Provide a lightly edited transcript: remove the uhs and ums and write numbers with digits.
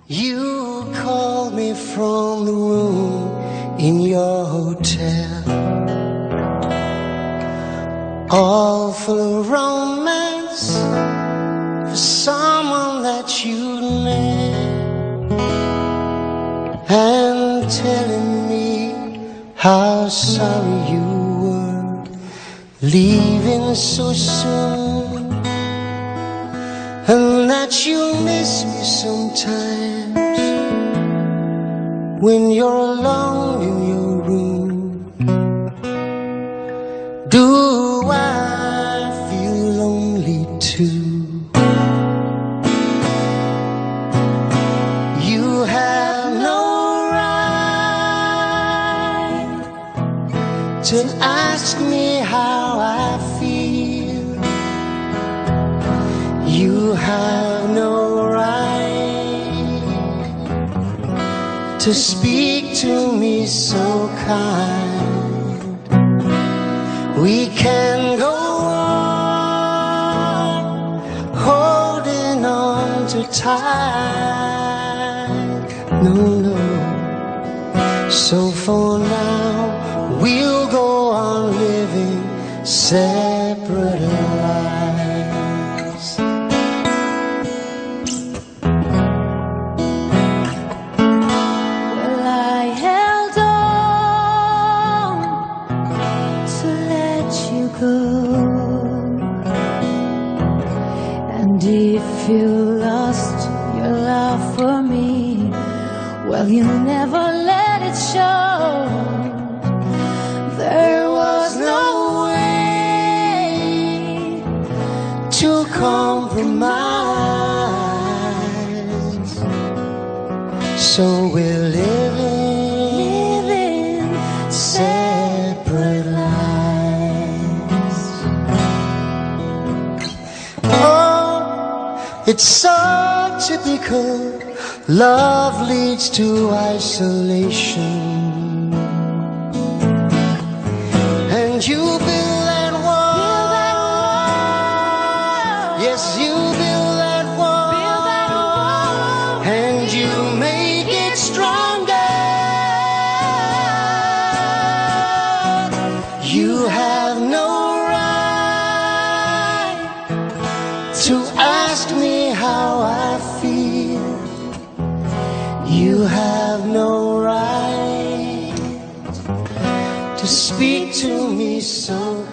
You called me from the room in your hotel, all full of romance for someone that you met, and telling me how sorry you were leaving so soon, and that you miss me sometimes when you're alone in your room. Do I feel lonely too? You have no right to ask me how I feel. You have no right to speak to me so kind. We can go on holding on too tight. No, no. So for now we'll go on living separate lives. Well, I held on to let you go, and if you lost your love for me, well, you never let it show. There was no way to compromise, so we're living separate lives. Oh, it's so typical. Love leads to isolation, and you build that wall. Yes, you build that wall, and you make it stronger. You have no right to ask me how I feel. You have no right to speak to me so